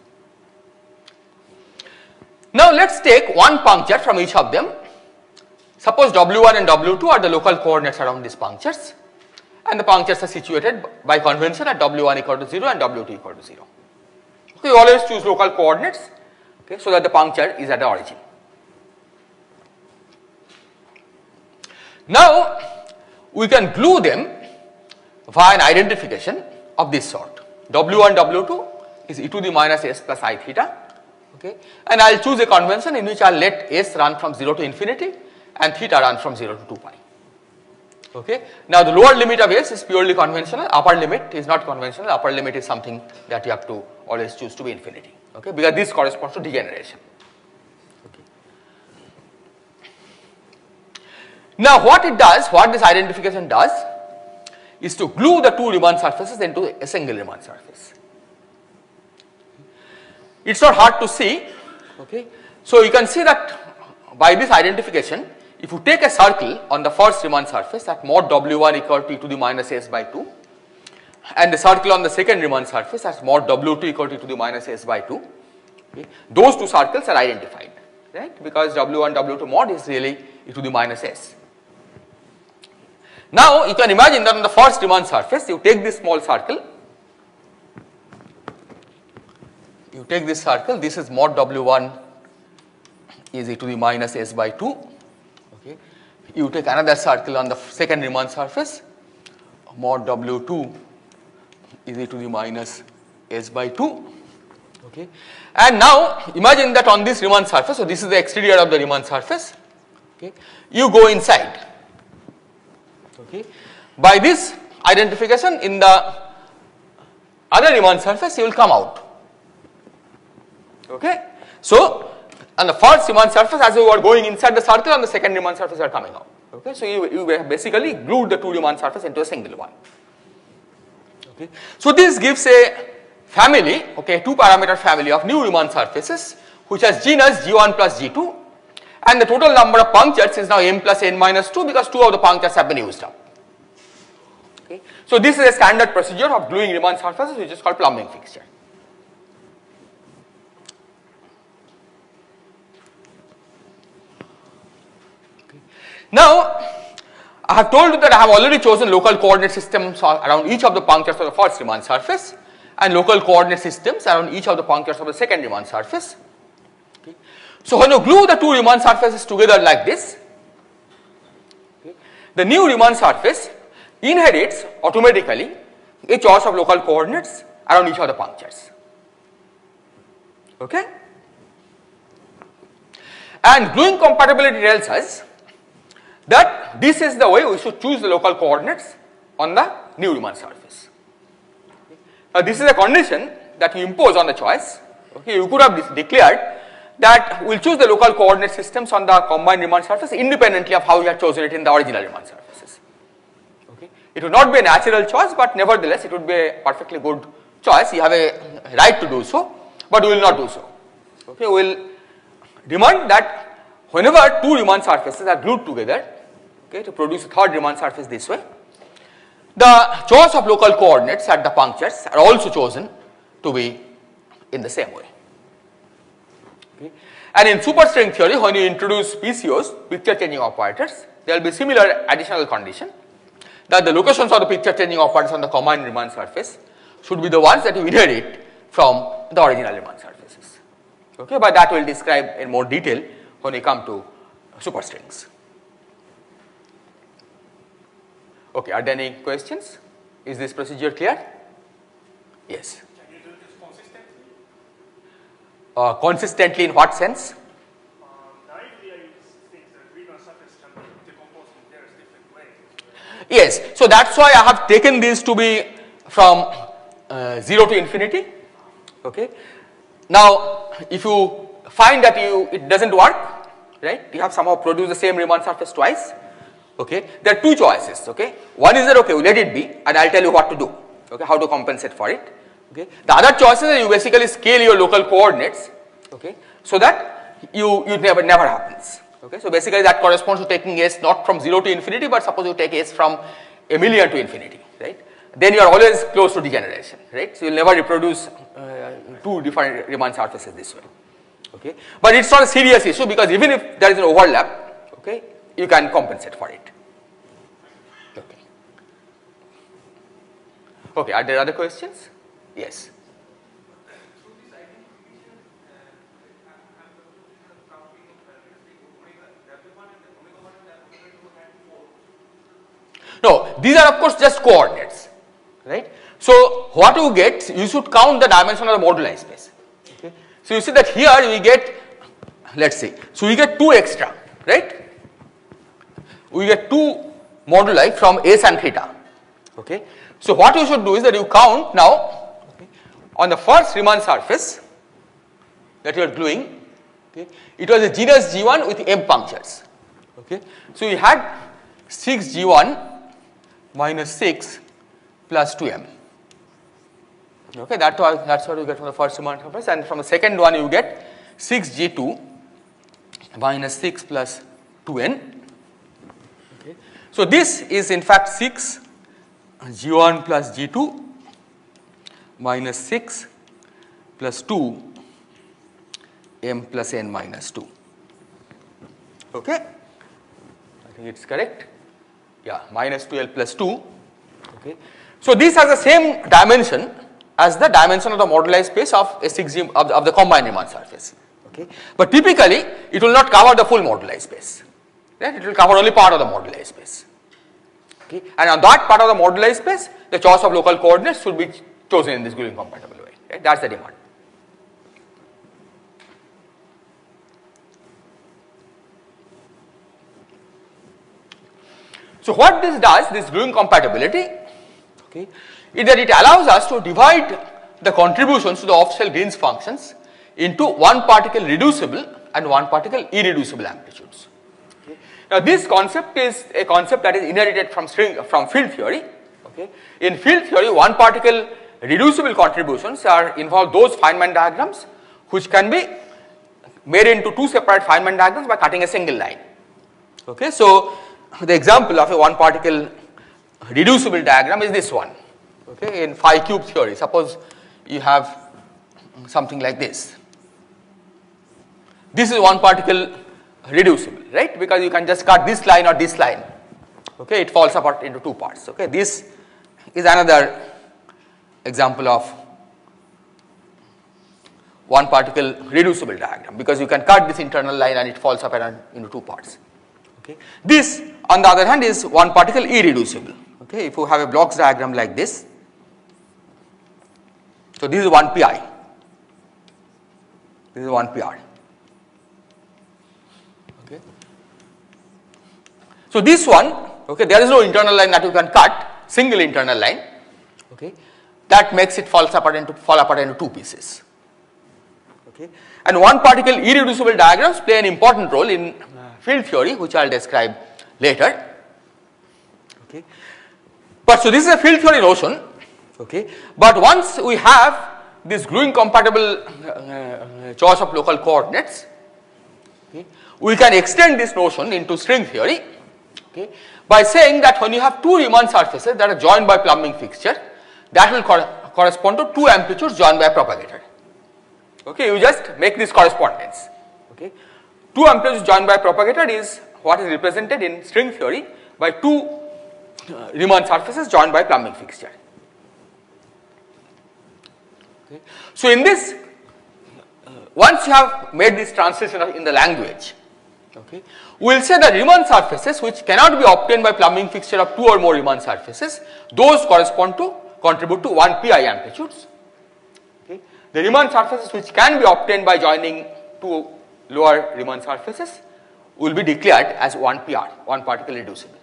Now let us take one puncture from each of them. Suppose W one and W two are the local coordinates around these punctures, and the punctures are situated by convention at W one equal to zero and W two equal to zero. Okay, you always choose local coordinates, okay, so that the puncture is at the origin. Now we can glue them via an identification of this sort. W one, W two is e to the minus s plus I theta, okay, and I will choose a convention in which I will let s run from zero to infinity and theta run from zero to two pi. Okay. Now the lower limit of s is purely conventional, upper limit is not conventional, upper limit is something that you have to always choose to be infinity, okay, because this corresponds to degeneration. Okay. Now what it does, what this identification does is to glue the two Riemann surfaces into a single Riemann surface. It is not hard to see, okay. So you can see that by this identification, if you take a circle on the first Riemann surface at mod W one equal to e to the minus s by two, and the circle on the second Riemann surface as mod W two equal to e to the minus s by two, okay, those two circles are identified, right, because W one W two mod is really e to the minus s. Now you can imagine that on the first Riemann surface you take this small circle, you take this circle, this is mod W one is e to the minus s by two, okay. You take another circle on the second Riemann surface, mod W two is e to the minus s by two, okay. And now imagine that on this Riemann surface, so this is the exterior of the Riemann surface, okay, you go inside. Okay. By this identification in the other Riemann surface you will come out. Okay. So on the first Riemann surface as you are going inside the circle, on the second Riemann surface you are coming out. Okay. So you, you basically glued the two Riemann surface into a single one. Okay. So this gives a family, okay, two parameter family of new Riemann surfaces which has genus G one plus G two, and the total number of punctures is now m plus n minus two because two of the punctures have been used up. Okay. So this is a standard procedure of gluing Riemann surfaces which is called plumbing fixture. Okay. Now I have told you that I have already chosen local coordinate systems around each of the punctures of the first Riemann surface and local coordinate systems around each of the punctures of the second Riemann surface. Okay. So when you glue the two Riemann surfaces together like this, okay, the new Riemann surface inherits automatically a choice of local coordinates around each of the punctures. Okay. And gluing compatibility tells us that this is the way we should choose the local coordinates on the new Riemann surface. Okay. Now this is a condition that you impose on the choice. Okay. You could have declared that we will choose the local coordinate systems on the combined Riemann surface independently of how we had chosen it in the original Riemann surfaces. Okay. It would not be a natural choice, but nevertheless it would be a perfectly good choice. You have a right to do so, but we will not do so. Okay. We will demand that whenever two Riemann surfaces are glued together, okay, to produce a third Riemann surface this way, the choice of local coordinates at the punctures are also chosen to be in the same way. Okay. And in superstring theory, when you introduce P C Os, picture changing operators, there will be similar additional condition that the locations of the picture changing operators on the combined Riemann surface should be the ones that you inherit from the original Riemann surfaces. Okay, but that we will describe in more detail when we come to superstrings. Okay, are there any questions? Is this procedure clear? Yes. Can you do this consistently? Uh, consistently in what sense? Um, naively, I think that Riemann surface can be decomposed in various different ways. Yes, so that's why I have taken these to be from uh, zero to infinity. Okay. Now, if you find that you it doesn't work, right? You have somehow produced the same Riemann surface twice. Okay, there are two choices. Okay, one is that okay, we let it be, and I'll tell you what to do. Okay, how to compensate for it. Okay, the other choice is that you basically scale your local coordinates. Okay, so that you, you never, never happens. Okay, so basically that corresponds to taking S not from zero to infinity, but suppose you take S from a million to infinity, right? Then you are always close to degeneration, right? So you will never reproduce uh, two different Riemann surfaces this way. Okay, but it's not a serious issue because even if there is an overlap, okay, you can compensate for it. Okay. Okay, are there other questions? Yes. No, these are of course just coordinates, right? So what you get, you should count the dimension of the moduli space. Okay. So you see that here we get, let's see, so we get two extra, right? We get two moduli from S and theta. Okay. So what you should do is that you count now, okay, on the first Riemann surface that you are gluing. Okay, it was a genus G one with M punctures. Okay. So we had six G one minus six plus two M. Okay, that was, that's what you get from the first Riemann surface, and from the second one you get six G two minus six plus two N. Okay. So this is in fact six G one plus G two minus six plus two M plus N minus two. Okay, I think it's correct. Yeah, minus two L plus two. Okay. So this has the same dimension as the dimension of the moduli space of a six G of the, of the combined Riemann surface. Okay. But typically it will not cover the full moduli space. Right? It will cover only part of the moduli space. Okay. And on that part of the moduli space, the choice of local coordinates should be chosen in this gluing compatible way. Right? That's the demand. So what this does, this gluing compatibility, okay, is that it allows us to divide the contributions to the off-shell Green's functions into one particle reducible and one particle irreducible amplitudes. Okay. Now this concept is a concept that is inherited from string from field theory. Okay. In field theory, one particle reducible contributions are involve those Feynman diagrams which can be made into two separate Feynman diagrams by cutting a single line. Okay. So the example of a one particle reducible diagram is this one. Okay, in phi cube theory, suppose you have something like this. This is one particle reducible, right? Because you can just cut this line or this line. Okay, it falls apart into two parts. Okay, this is another example of one particle reducible diagram because you can cut this internal line and it falls apart into two parts. Okay. This on the other hand is one particle irreducible. Okay. If you have a blocks diagram like this, so this is one P I, this is one P R. Okay. So this one, okay, there is no internal line that you can cut, single internal line. Okay, that makes it falls apart into fall apart into two pieces. Okay, and one particle irreducible diagrams play an important role in field theory, which I will describe later. Okay. But so this is a field theory notion. Okay. But once we have this gluing compatible uh, choice of local coordinates, okay, we can extend this notion into string theory, okay, by saying that when you have two Riemann surfaces that are joined by plumbing fixture, that will cor correspond to two amplitudes joined by a propagator. Okay, you just make this correspondence. Okay. Two amplitudes joined by propagator is what is represented in string theory by two uh, Riemann surfaces joined by plumbing fixture. Okay. So in this, uh, once you have made this translation in the language, okay, we will say that Riemann surfaces which cannot be obtained by plumbing fixture of two or more Riemann surfaces, those correspond to contribute to one P I amplitudes. Okay. The Riemann surfaces which can be obtained by joining two lower Riemann surfaces will be declared as one P R, one particle reducible.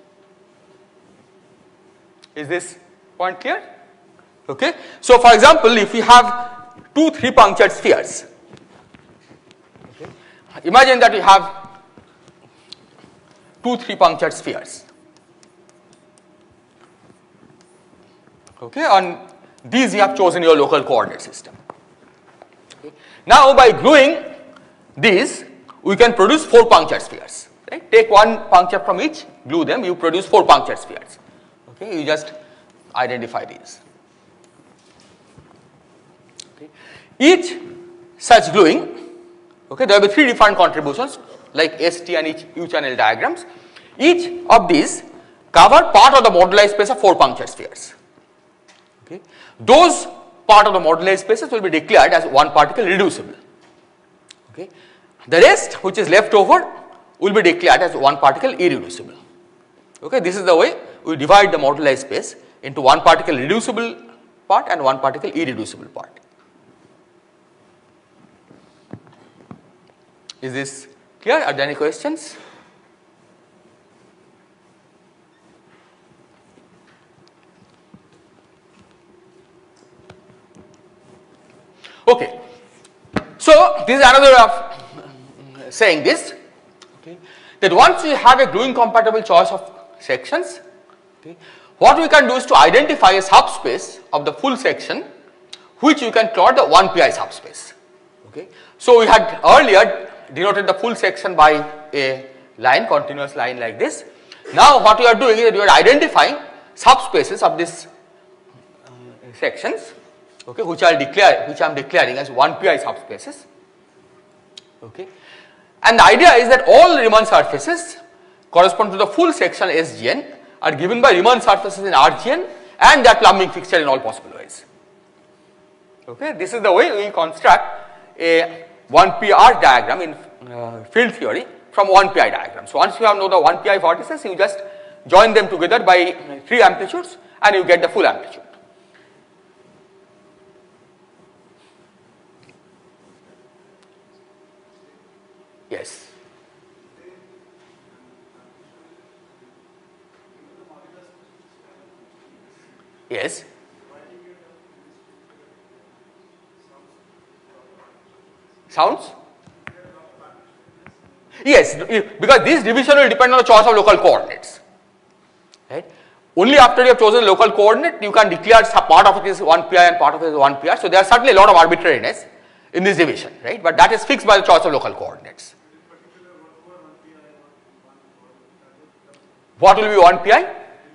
Is this point clear? Okay. So for example, if we have two three punctured spheres, okay, imagine that we have two three punctured spheres. Okay, on these you have chosen your local coordinate system. Okay. Now by gluing these, we can produce four punctured spheres. Right? Take one puncture from each, glue them, you produce four punctured spheres. Okay, you just identify these. Okay. Each such gluing, okay, there will be three different contributions like S T and each U channel diagrams. Each of these cover part of the moduli space of four punctured spheres. Okay. Those part of the moduli spaces will be declared as one particle reducible. Okay. The rest which is left over will be declared as one particle irreducible. Okay. This is the way we divide the moduli space into one particle reducible part and one particle irreducible part. Is this clear? Are there any questions? Okay. So, this is another way of saying this, okay, that once we have a gluing compatible choice of sections, okay, what we can do is to identify a subspace of the full section which you can plot the one pi subspace. Okay. So, we had earlier denoted the full section by a line, continuous line like this. Now, what we are doing is that we are identifying subspaces of these uh, sections, okay, which I declare, which I am declaring as one pi subspaces. Okay. And the idea is that all Riemann surfaces correspond to the full section S G N are given by Riemann surfaces in R G N and their plumbing fixture in all possible ways. Okay. This is the way we construct a one P R diagram in uh, field theory from one pi diagram. So, once you have know the one pi vortices, you just join them together by three amplitudes and you get the full amplitude. Yes. Yes. Sounds? Yes, because this division will depend on the choice of local coordinates. Right? Only after you have chosen local coordinate, you can declare some part of it is one pi and part of it is one pi. So, there are certainly a lot of arbitrariness in this division, right? But that is fixed by the choice of local coordinates. What will be one pi?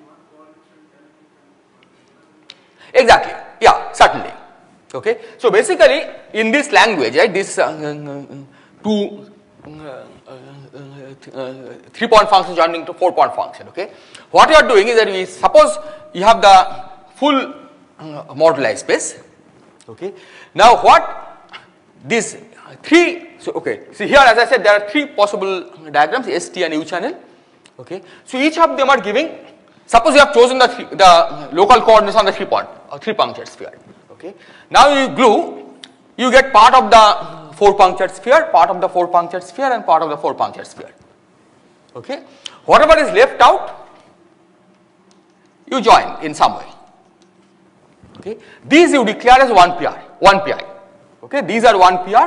Exactly. Yeah, certainly. Okay. So, basically in this language, right, this uh, uh, two uh, uh, uh, three point function joining to four point function. Okay. What you are doing is that we suppose you have the full uh, moduli space. Okay. Now, what these three, so okay, see here as I said there are three possible diagrams S T and U channel. Okay. So, each of them are giving, suppose you have chosen the, three, the local coordinates on the three point or three punctured sphere. Okay. Now, you glue, you get part of the four punctured sphere, part of the four punctured sphere and part of the four punctured sphere. Okay. Whatever is left out, you join in some way. Okay. These you declare as one pi, one pi. Okay. These are one pi,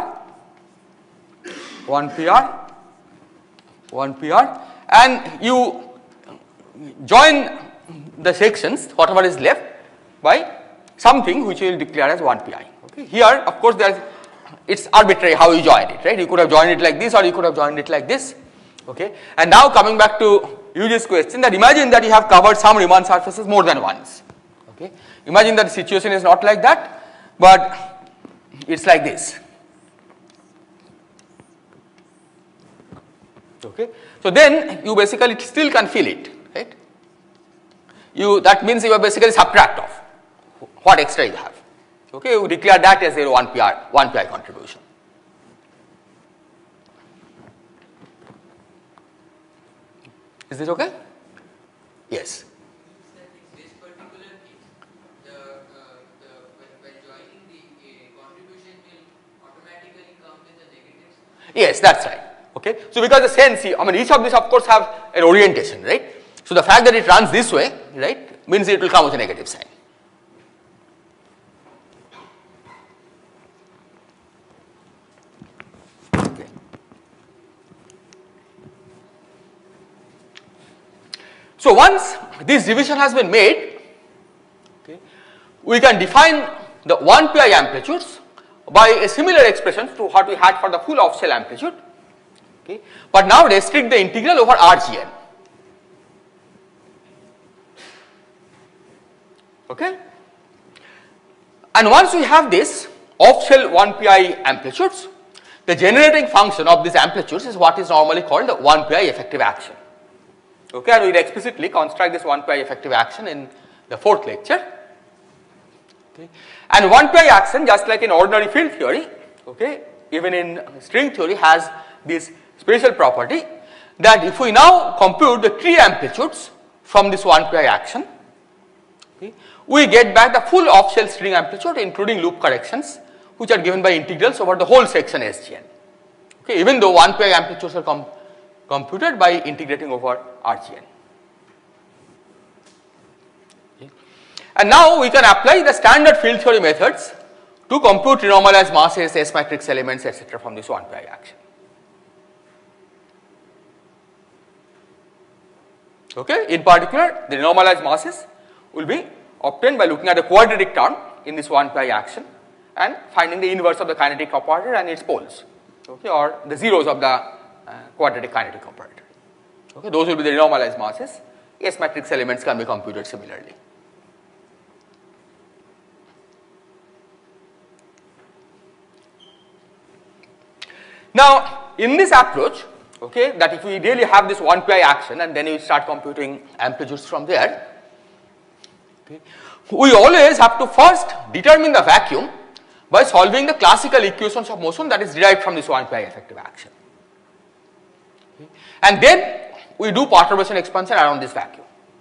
one pi, one pi, and you join the sections whatever is left by something which you will declare as one pi. Okay. Here of course there is, it's arbitrary how you join it, right? You could have joined it like this or you could have joined it like this. Okay. And now coming back to Yuji's question, that imagine that you have covered some Riemann surfaces more than once. Okay. Imagine that the situation is not like that, but it's like this. Okay. So, then you basically still can feel it, right? You, that means you are basically subtract off what extra you have. Okay. You declare that as a one pi, one pi contribution. Is this okay? Yes. This particular case, the, uh, the when, when joining the uh, contribution will automatically come with the negatives? Yes, that's right. Okay. So, because the sense, I mean each of these of course have an orientation, right. So, the fact that it runs this way, right, means it will come with a negative sign. Okay. So, once this division has been made, okay, we can define the one pi amplitudes by a similar expression to what we had for the full off cell amplitude. Okay. But now restrict the integral over R G N. Okay. And once we have this off-shell one P I amplitudes, the generating function of these amplitudes is what is normally called the one P I effective action. Okay, and we will explicitly construct this one P I effective action in the fourth lecture. Okay. And one P I action, just like in ordinary field theory, okay, even in string theory, has this special property that if we now compute the tree amplitudes from this one P I action, okay, we get back the full off-shell string amplitude including loop corrections, which are given by integrals over the whole section S G N. Okay, even though one P I amplitudes are com computed by integrating over R G N. Okay. And now we can apply the standard field theory methods to compute renormalized masses, S matrix elements, et cetera from this one P I action. Okay. In particular, the renormalized masses will be obtained by looking at the quadratic term in this one P I action and finding the inverse of the kinetic operator and its poles, okay, or the zeros of the uh, quadratic kinetic operator. Okay, those will be the renormalized masses. S matrix elements can be computed similarly. Now, in this approach, okay, that if we really have this one P I action and then we start computing amplitudes from there, okay, we always have to first determine the vacuum by solving the classical equations of motion that is derived from this one P I effective action. Okay. And then we do perturbation expansion around this vacuum.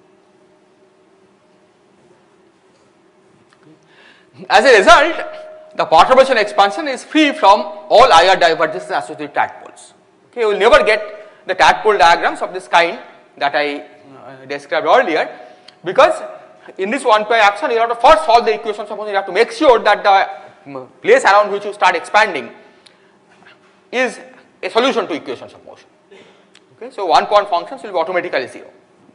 Okay. As a result, the perturbation expansion is free from all I R divergences associated with tadpoles. Okay, you will never get the tadpole diagrams of this kind that I uh, described earlier, because in this one P I action you have to first solve the equations of motion. You have to make sure that the place around which you start expanding is a solution to equations of motion. Okay, so one point functions will be automatically zero.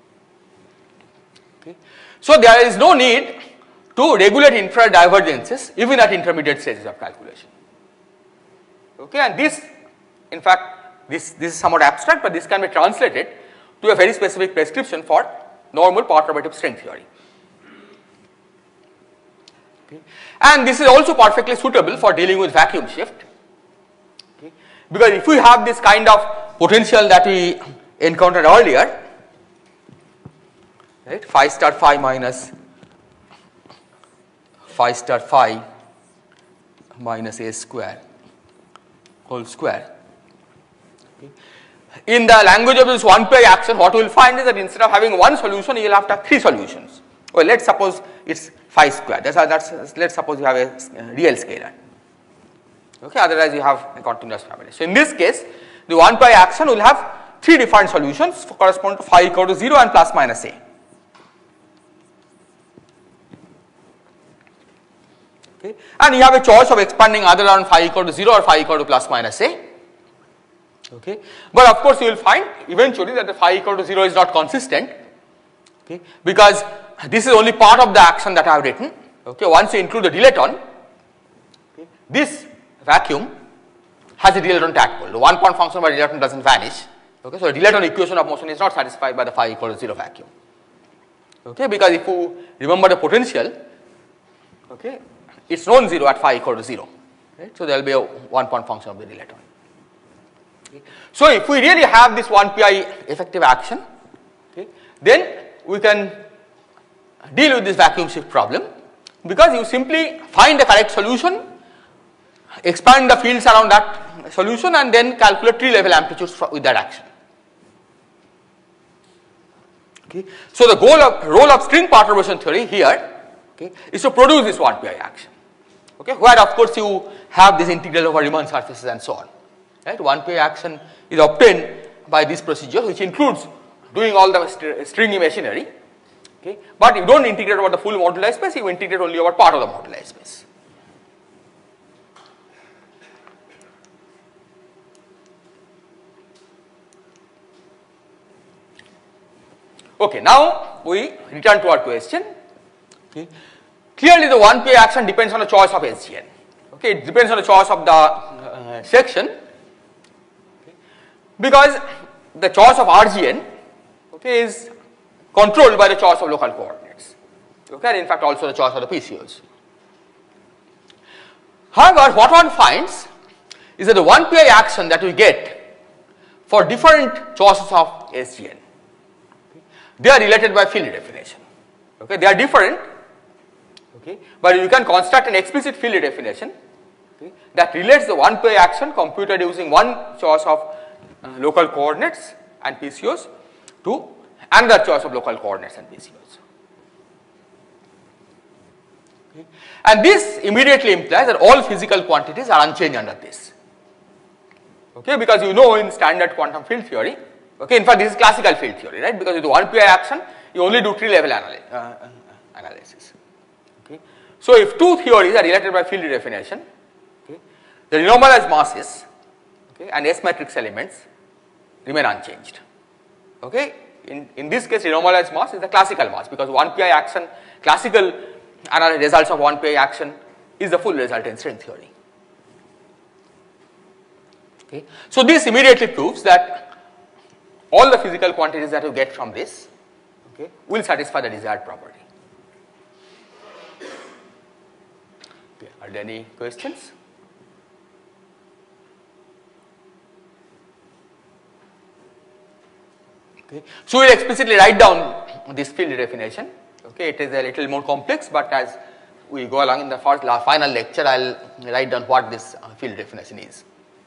Okay. So there is no need to regulate infrared divergences even at intermediate stages of calculation. Okay, and this, in fact, this, this is somewhat abstract, but this can be translated to a very specific prescription for normal perturbative string theory. Okay. And this is also perfectly suitable for dealing with vacuum shift, okay, because if we have this kind of potential that we encountered earlier, right, phi star phi minus phi star phi minus a square whole square. Okay. In the language of this one P I action, what we will find is that instead of having one solution, you will have to have three solutions. Well, let's suppose it's phi square. That's, that's let's suppose you have a real scalar. Okay, otherwise you have a continuous family. So in this case, the one P I action will have three different solutions corresponding to phi equal to zero and plus minus a. Okay, and you have a choice of expanding either on phi equal to zero or phi equal to plus minus a. Okay, but of course you will find eventually that the phi equal to zero is not consistent. Okay, because this is only part of the action that I have written. Okay, once you include the dilaton, okay, this vacuum has a dilaton tadpole. The one point function by dilaton doesn't vanish. Okay, so the dilaton equation of motion is not satisfied by the phi equal to zero vacuum. Okay, because if you remember the potential, okay, it's non-zero at phi equal to zero. Right? So there will be a one point function of the dilaton. Okay. So if we really have this one P I effective action, okay, then we can deal with this vacuum shift problem, because you simply find the correct solution, expand the fields around that solution, and then calculate tree level amplitudes with that action. Okay. So the goal of role of string perturbation theory here, okay, is to produce this one P I action. Okay, where of course you have this integral over Riemann surfaces and so on. Right, one P I action is obtained by this procedure, which includes doing all the st stringy machinery. Okay, but you don't integrate over the full moduli space, you integrate only over part of the moduli space. Okay, now we return to our question. Okay. Clearly the one P I action depends on the choice of S G N. Okay, it depends on the choice of the uh, section. Okay. because the choice of R G N, okay, is controlled by the choice of local coordinates, okay, and in fact also the choice of the P C Os. However, what one finds is that the one P I action that we get for different choices of S G N, okay, they are related by field definition. Okay, they are different, okay, but you can construct an explicit field definition, okay, that relates the one P I action computed using one choice of uh, local coordinates and P C Os to another choice of local coordinates and P C Os. Okay. And this immediately implies that all physical quantities are unchanged under this. Okay, because you know in standard quantum field theory, okay, in fact this is classical field theory, right? Because with the one P I action you only do tree level analy uh, analysis. Okay. So if two theories are related by field definition, okay, the renormalized masses, okay, and S matrix elements remain unchanged. Okay. In, in this case, renormalized mass is the classical mass, because one P I action, classical results of one P I action is the full result in string theory. Okay. So this immediately proves that all the physical quantities that you get from this, okay, will satisfy the desired property. Okay. Are there any questions? Okay. So we will explicitly write down this field definition. Okay, it is a little more complex, but as we go along in the first final lecture, I will write down what this field definition is.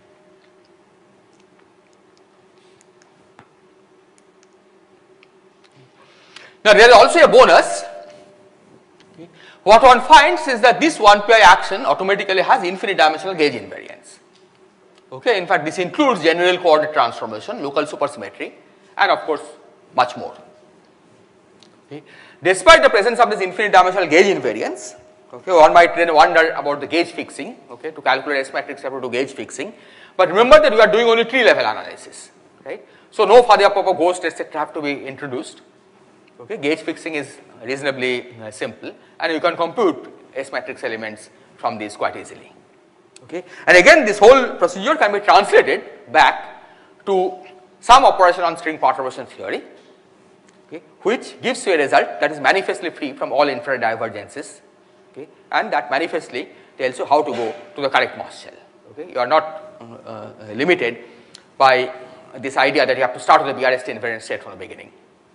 Now there is also a bonus. Okay. What one finds is that this one P I action automatically has infinite dimensional gauge invariance. Okay, in fact this includes general coordinate transformation, local supersymmetry, and of course much more. Okay. Despite the presence of this infinite dimensional gauge invariance, okay, one might then wonder about the gauge fixing. Okay, to calculate S matrix, you have to do gauge fixing. But remember that we are doing only tree level analysis, right? So no Fourier-Popov ghost et cetera have to be introduced. Okay, gauge fixing is reasonably uh, simple, and you can compute S matrix elements from these quite easily. Okay, and again this whole procedure can be translated back to some operation on string perturbation theory, okay, which gives you a result that is manifestly free from all infrared divergences, okay, and that manifestly tells you how to go to the correct mass shell. Okay, you are not uh, uh, limited by this idea that you have to start with the B R S T invariant state from the beginning.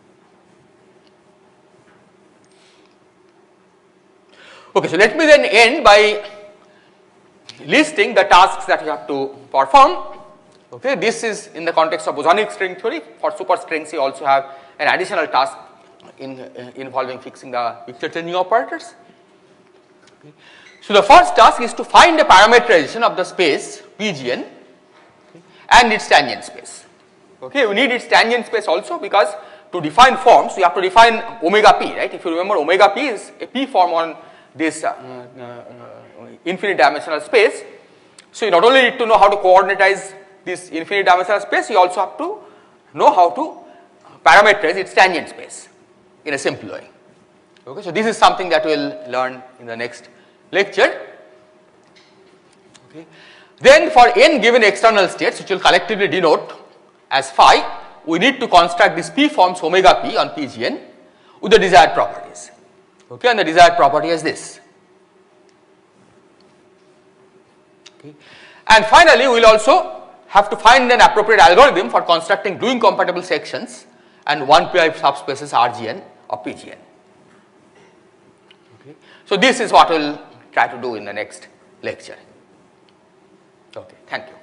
Okay, so let me then end by listing the tasks that you have to perform. Okay, this is in the context of bosonic string theory. For superstrings, you also have an additional task in, uh, involving fixing the picture changing operators. Okay. So the first task is to find the parameterization of the space P G N, okay, and its tangent space. Okay, we need its tangent space also, because to define forms, you have to define omega p, right? If you remember, omega p is a p form on this uh, uh, uh, infinite dimensional space. So you not only need to know how to coordinatize this infinite dimensional space, you also have to know how to parameterize its tangent space in a simple way. Okay, so this is something that we will learn in the next lecture. Okay. Then for n given external states, which will collectively denote as phi, we need to construct this p forms omega p on P G N with the desired properties. Okay, and the desired property is this. Okay. And finally, we will also have to find an appropriate algorithm for constructing gluing compatible sections and one P I subspaces R G N of P G N. Okay. So this is what we will try to do in the next lecture. Okay, thank you.